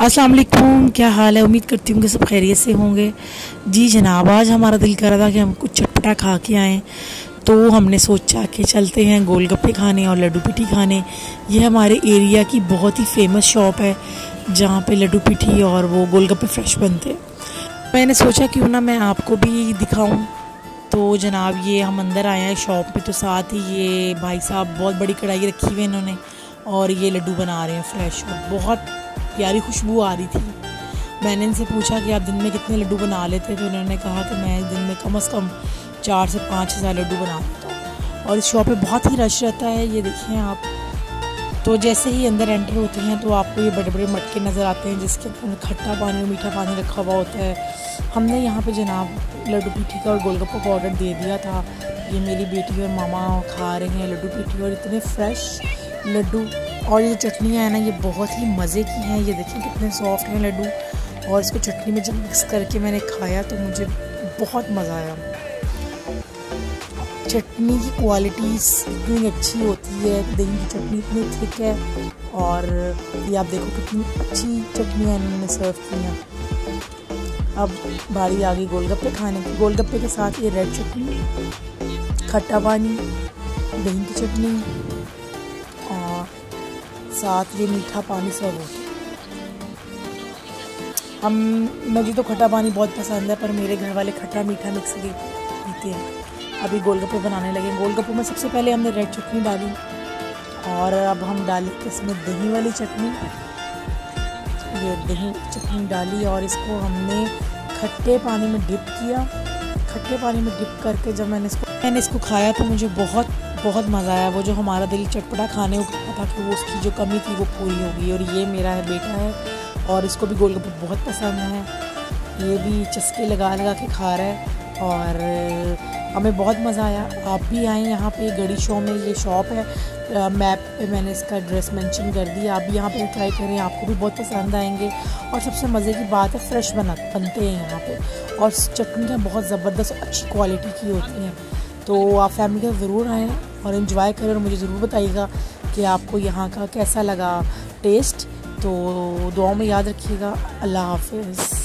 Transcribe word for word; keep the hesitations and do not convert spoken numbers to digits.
अस्सलाम वालेकुम, क्या हाल है। उम्मीद करती हूँ कि सब खैरियत से होंगे। जी जनाब, आज हमारा दिल कर रहा था कि हम कुछ चटपटा खा के आएँ, तो हमने सोचा कि चलते हैं गोलगप्पे खाने और लड्डू पिठी खाने। ये हमारे एरिया की बहुत ही फेमस शॉप है जहाँ पे लड्डू पिठी और वो गोलगप्पे फ्रेश बनते हैं। मैंने सोचा क्यों ना मैं आपको भी दिखाऊं। तो जनाब ये हम अंदर आए हैं शॉप में, तो साथ ही ये भाई साहब बहुत बड़ी कढ़ाई रखी हुई है इन्होंने और ये लड्डू बना रहे हैं फ्रेश, और बहुत प्यारी खुशबू आ रही थी। मैंने इनसे पूछा कि आप दिन में कितने लड्डू बना लेते, तो उन्होंने कहा कि मैं दिन में कम से कम चार से पाँच हज़ार लड्डू बना लेता हूँ। और इस शॉप पे बहुत ही रश रहता है, ये देखिए आप। तो जैसे ही अंदर एंटर होते हैं तो आपको ये बड़े बड़े मटके नज़र आते हैं जिसके अंदर खट्टा पानी और मीठा पानी रखा हुआ होता है। हमने यहाँ पे जनाब लड्डू पिठी का और गोलगप्पे का ऑर्डर दे दिया था। ये मेरी बेटी और मामा खा रहे हैं लड्डू पिठी, और इतने फ्रेश लड्डू। और ये चटनियाँ हैं ना, ये बहुत ही मज़े की हैं। ये देखिए कितने सॉफ्ट हैं लड्डू, और इसको चटनी में जब मिक्स करके मैंने खाया तो मुझे बहुत मज़ा आया। चटनी की क्वालिटी इतनी अच्छी होती है, दही की चटनी इतनी थिक है, और ये आप देखो कितनी अच्छी चटनियाँ इन्होंने सर्व की हैं। अब बारी आ गई गोलगप्पे खाने की। गोलगप्पे के साथ ये रेड चटनी, खट्टा पानी, दही की चटनी और साथ ये मीठा पानी सर्व होता है। हम मुझे तो खट्टा पानी बहुत पसंद है, पर मेरे घर वाले खट्टा मीठा मिक्स के पीते हैं। अभी गोलगप्पे बनाने लगे। गोलगप्पे में सबसे पहले हमने रेड चटनी डाली, और अब हम डालेंगे इसमें दही वाली चटनी। ये दही चटनी डाली और इसको हमने खट्टे पानी में डिप किया। खट्टे पानी में डिप करके जब मैंने इसको मैंने इसको खाया तो मुझे बहुत बहुत मज़ा आया। वो जो हमारा दिल चटपटा खाने को था कि वो उसकी जो कमी थी वो पूरी हो गई। और ये मेरा है बेटा है, और इसको भी गोलगप्पे बहुत पसंद है। ये भी चस्के लगा लगा के खा रहा है, और हमें बहुत मज़ा आया। आप भी आएँ यहाँ पे गड़ी शो में, ये शॉप है। मैप पे मैंने इसका एड्रेस मेंशन कर दिया। आप भी यहाँ पे ट्राई करें, आपको भी बहुत पसंद आएंगे। और सबसे मज़े की बात है, फ्रेश बना बनते हैं यहाँ पे, और चटनियाँ बहुत ज़बरदस्त अच्छी क्वालिटी की होती हैं। तो आप फैमिली के ज़रूर आएँ और इन्जॉय करें, और मुझे ज़रूर बताइएगा कि आपको यहाँ का कैसा लगा टेस्ट। तो दुआ में याद रखिएगा। अल्लाह हाफ़िज़।